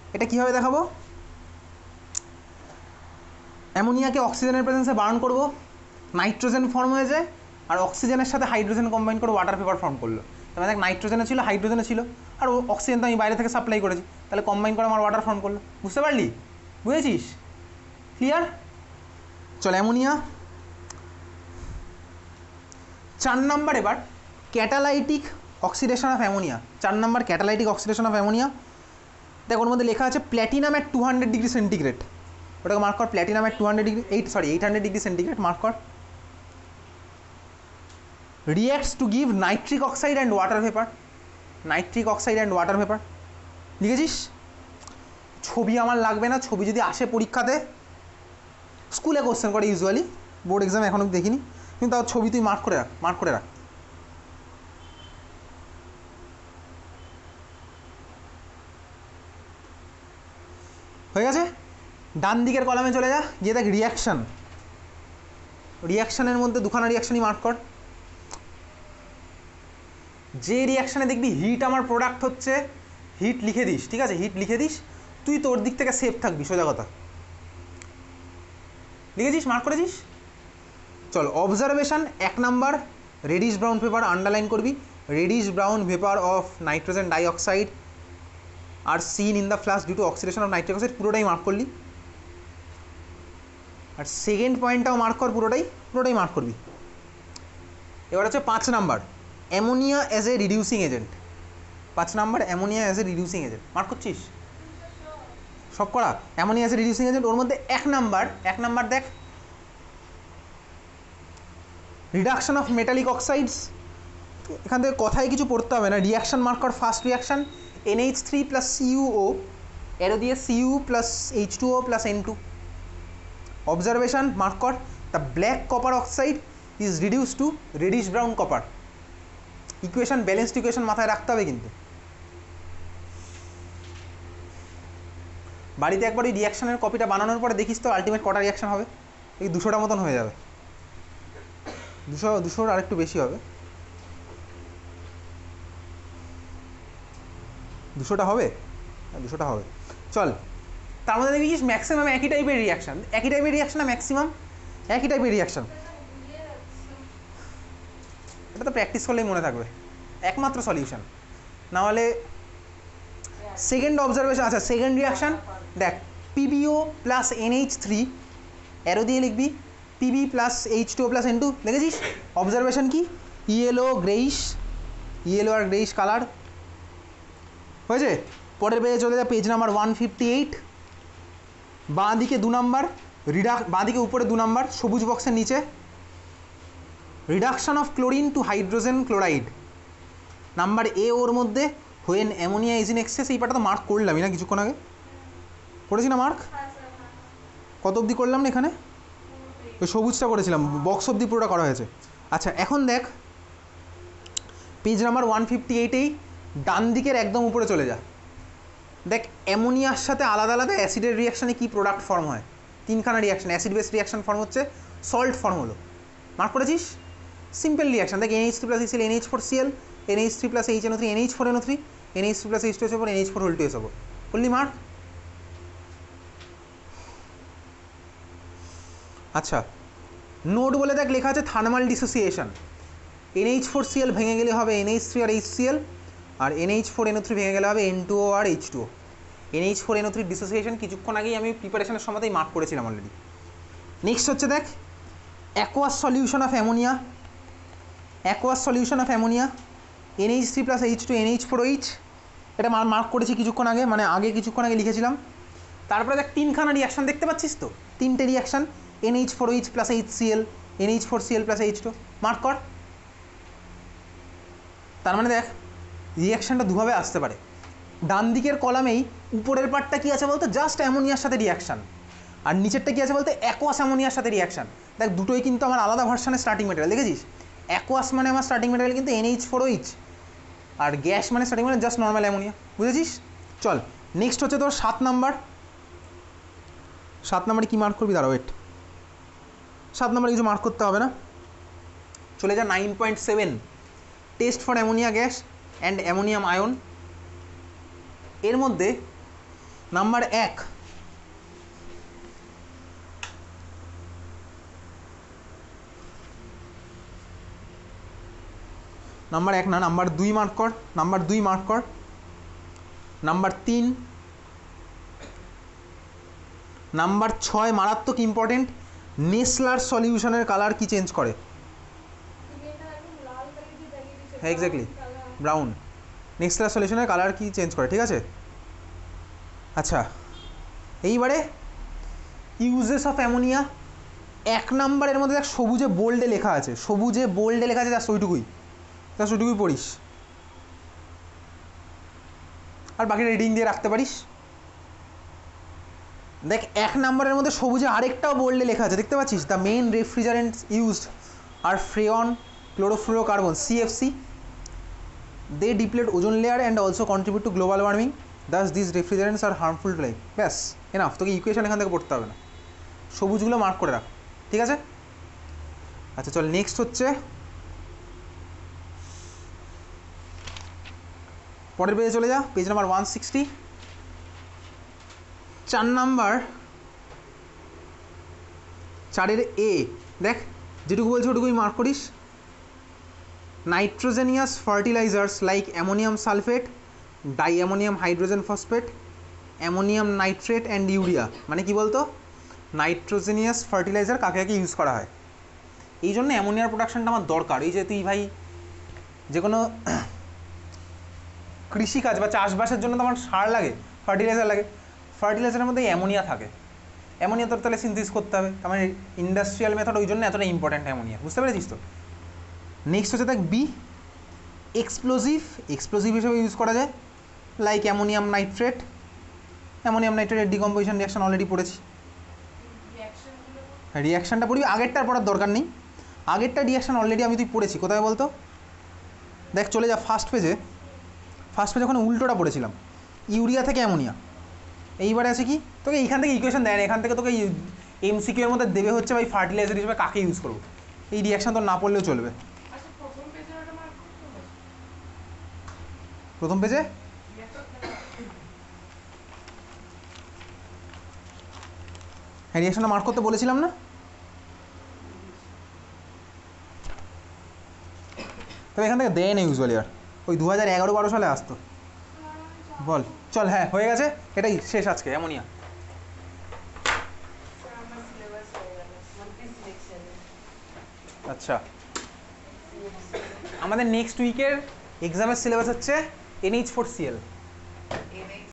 এটা কীভাবে দেখাবো? অ্যামোনিয়াকে অক্সিজেনের প্রেজেন্সে বার্ন করব, নাইট্রোজেন ফর্ম হয়ে যায়, আর অক্সিজেনের সাথে হাইড্রোজেন কম্বাইন করে ওয়াটার পেপার ফর্ম করলো। তাহলে দেখ নাইট্রোজেনে ছিল, হাইড্রোজেনে ছিল, আর অক্সিজেন তো আমি বাইরে থেকে সাপ্লাই করেছি, তাহলে কম্বাইন করে আমার ওয়াটার ফর্ম করলো। বুঝতে পারলি? বুঝেছিস? ক্লিয়ার? চল অ্যামোনিয়া 4 নাম্বার। এবার catalytic oxidation of ammonia. 4 number catalytic oxidation of ammonia. দেখ ওর মধ্যে লেখা আছে প্ল্যাটিনাম অ্যাট 200 ডিগ্রি সেন্টিগ্রেড। ওটাকে মার্ক কর, platinum at 200 degree 800 degree centigrade mark কর। Reacts to give nitric oxide and water vapour. Nitric oxide and water vapour লিখেছিস? ছবি আমার লাগবে না, ছবি যদি আসে পরীক্ষাতে, স্কুলে কোশ্চেন করে ইউজুয়ালি, বোর্ড এক্সাম এখনও দেখিনি, কিন্তু তাও ছবি তুই মার্ক করে রাখ, মার্ক করে রাখ। হয়ে গেছে? ডান দিকের কলামে চলে যা, গিয়ে দেখ রিয়াকশান। রিয়াকশানের মধ্যে দুখানা রিয়াকশানই মার্ক কর। যে রিয়াকশানে দেখবি হিট আমার প্রোডাক্ট হচ্ছে, হিট লিখে দিস, ঠিক আছে? হিট লিখে দিস, তুই তোর দিক থেকে সেফ থাকবি, সোজা কথা। লিখেছিস? মার্ক করেছিস? চল observation 1 number, reddish brown vapour underline করবি। Reddish brown vapour of nitrogen dioxide are seen in the flask due to oxidation of nitric oxide, পুরোটাই মার্ক করলি। আর সেকেন্ড পয়েন্টটাও মার্ক কর, পুরোটাই মার্ক করবি। এবার হচ্ছে 5 number, ammonia as a reducing agent. 5 number ammonia as a reducing agent mark করছিস? সব করা? Ammonia as a reducing agent, ওর মধ্যে 1 নাম্বার দেখ রিডাকশন অফ মেটালিক অক্সাইডস। এখান থেকে কথায় কিছু পড়তে হবে না, রিয়াকশান মার্ক কর। First reaction NH3 plus CuO, এরও দিয়ে Cu plus H2O plus N2। Observation mark কর, the black copper oxide is reduce to reddish brown copper. Equation, balanced equation মাথায় রাখতে হবে কিন্তু। বাড়িতে একবার এই রিয়াকশানের কপিটা বানানোর পরে দেখিস তো আলটিমেট কটা রিয়াকশান হবে। এই 200টা মতন হয়ে যাবে, 200 আর একটু বেশি হবে, 200টা হবে, 200টা হবে। চল, তার মধ্যে দেখিস ম্যাক্সিমাম একই টাইপের রিয়াকশান, না ম্যাক্সিমাম একই টাইপের রিয়াকশান। এটা তো প্র্যাকটিস করলেই মনে থাকবে, একমাত্র সলিউশন। না হলে সেকেন্ড অবজারভেশন, আচ্ছা সেকেন্ড রিয়াকশান দেখ, PbO প্লাস NH3, অ্যারো দিয়ে লিখবি Pb plus H2O plus N2, দেখেছিস? অবজারভেশন কি? ইয়েলো আর গ্রেইশ কালার হয়েছে। পরের পেজে চলে যায়, পেজ নাম্বার 158। বাঁ দিকে 2 নাম্বার, বাঁ দিকে উপরে 2 নাম্বার, সবুজ বক্সের নিচে, reduction of chlorine to hydrogen chloride. Number এ ওর মধ্যে when ammonia is in excess, এই পাটা তো মার্ক করলামই না কিছুক্ষণ আগে, করেছি না মার্ক? কত অবধি করলাম না এখানে? ওই সবুজটা করেছিলাম, বক্স অবধি পুরোটা করা হয়েছে। আচ্ছা এখন দেখ পেজ নাম্বার 158এই ডান দিকের একদম উপরে চলে যা, দেখ অ্যামোনিয়ার সাথে আলাদা আলাদা অ্যাসিডের রিয়াকশানে কী প্রোডাক্ট ফর্ম হয়। 3খানা reaction, acid base reaction form হচ্ছে, সল্ট ফর্ম হলো, মার্ক করেছিস? সিম্পল রিয়াকশান, দেখ NH3 plus HCl NH4Cl, NH3 plus HNO3 NH4NO3, NH3 plus H2SO4 NH4 করলি মার্ক? আচ্ছা নোট বলে দেখ লেখা আছে থার্মাল ডিসোসিয়েশন। NH4Cl ভেঙে গেলে হবে NH3 আর HCl, আর NH4NO3 ভেঙে গেলে হবে N2O আর H2O। NH4NO3 ডিসোসিয়েশন কিছুক্ষণ আগেই আমি প্রিপারেশনের সময়তেই মার্ক করেছিলাম অলরেডি। নেক্সট হচ্ছে দেখ aqueous solution of ammonia. NH3 plus H2 NH4OH, এটা মার্ক করেছি কিছুক্ষণ আগে, মানে কিছুক্ষণ আগে লিখেছিলাম। তারপরে দেখ 3খানা রিয়াকশান দেখতে পাচ্ছিস তো, 3টে reaction, NH4OH plus HCl, NH4Cl plus H2, mark কর। তার মানে দেখ রিয়াকশানটা দুভাবে আসতে পারে। ডান দিকের কলামেই উপরের পার্টটা কী আছে বলতো, জাস্ট অ্যামোনিয়ার সাথে রিয়াকশান, আর নিচেরটা কী আছে বলতে অ্যাকোয়াস অ্যামোনিয়ার সাথে রিয়াকশান। দেখ দুটোই কিন্তু আমার আলাদা ভার্সানের স্টার্টিং ম্যাটেরিয়াল, দেখেছিস? অ্যাকোয়াস মানে আমার স্টার্টিং ম্যাটেরিয়াল কিন্তু NH4OH, আর গ্যাস মানে starting material just normal ammonia, বুঝেছিস? চল নেক্সট হচ্ছে তোর 7 নাম্বার। 7 নাম্বারে কী মার্ক করবি? দাঁড়া ওয়েট, 7 নাম্বারে কিছু মার্ক করতে হবে না, চলে যা 9.7, test for ammonia gas and ammonium ion. এর মধ্যে নাম্বার 1, নাম্বার 1 না, নাম্বার 2 মার্ক কর, নাম্বার 2 মার্ক কর। নাম্বার 3, নাম্বার 6 মারাত্মক ইম্পর্টেন্ট, নেসলার সলিউশনের কালার কি চেঞ্জ করে? হ্যাঁ এক্স্যাক্টলি, ব্রাউন। নেসলার সলিউশনের কালার কি চেঞ্জ করে, ঠিক আছে? আচ্ছা, এইবারে ইউজেস অফ অ্যামোনিয়া। 1 নাম্বারের মধ্যে দেখ সবুজে বোল্ডে লেখা আছে, সবুজে বোল্ডে লেখা আছে, জাস্ট ওইটুকুই পড়িস, আর বাকি রিডিং দিয়ে রাখতে পারিস। দেখ 1 নাম্বারের মধ্যে সবুজে আরেকটাও বোল্ডে লেখা আছে, দেখতে পাচ্ছিস? The main refrigerants used are freon, chlorofluorocarbon, CFC. They deplete ozone layer and also contribute to global warming, thus this refrigerants are harmful to life. ব্যাস এনাফ, তোকে ইকুয়েশন এখান থেকে পড়তে হবে না, সবুজগুলো মার্ক করে রাখ, ঠিক আছে? আচ্ছা চল, নেক্সট হচ্ছে পরের পেজে চলে যা, পেজ নাম্বার 160। 4 নাম্বার, 4-এর এ, দেখ যেটুকু বলছে ওটুকুই মার্ক করিস। Nitrogenous fertilisers like ammonium sulphate, diammonium hydrogen phosphate, ammonium nitrate and urea. মানে কি বলতো, নাইট্রোজেনিয়াস ফার্টিলাইজার কাকে কাকে ইউজ করা হয়? এই জন্য অ্যামোনিয়ার প্রোডাকশনটা আমার দরকার। এই যে তুই ভাই যে কোনো কৃষিকাজ বা চাষবাসের জন্য তো আমার সার লাগে, ফার্টিলাইজার লাগে, ফার্টিলাইজারের মধ্যে অ্যামোনিয়া থাকে, অ্যামোনিয়া তোর তাহলে সিনথেসিস করতে হবে, তার মানে ইন্ডাস্ট্রিয়াল মেথড, ওই জন্য এতটা ইম্পর্ট্যান্ট অ্যামোনিয়া, বুঝতে পেরেছিস তো? নেক্সট হচ্ছে দেখ বি, এক্সপ্লোজিভ। এক্সপ্লোজিভ হিসেবে ইউজ করা যায় লাইক অ্যামোনিয়াম নাইট্রেট। অ্যামোনিয়াম নাইট্রেটের ডিকম্পোজিশন রিয়াকশন অলরেডি পড়েছি, রিয়াকশানটা পড়বি, আগেরটার পড়ার দরকার নেই, আগেরটা রিয়াকশান অলরেডি আমি তুই পড়েছি। কোথায় বলতো, দেখ চলে যা ফার্স্ট পেজে, ফার্স্ট পেজে ওখানে উল্টোটা পড়েছিলাম, ইউরিয়া থেকে অ্যামোনিয়া। এইবারে আছে কি, তোকে এইখান থেকে ইকুয়েশন দেয় না, এখান থেকে তোকে এমসিকিউ এর মধ্যে দেবে হচ্ছে ভাই ফার্টিলাইজার হিসেবে কাকে ইউজ করবো। এই রিয়াকশান তোর না পড়লেও চলবে। প্রথম পেজে হ্যাঁ রিয়াকশনটা মার্ক করতে বলেছিলাম না? তবে এখান থেকে দেয় না ইউজুয়ালি, আর ওই 2011-12 সালে আসতো। বল চল, হ্যাঁ হয়ে গেছে, এটাই শেষ আজকে অ্যামোনিয়া। আচ্ছা, আমাদের নেক্সট উইকের এক্সামের সিলেবাস হচ্ছে NH4Cl।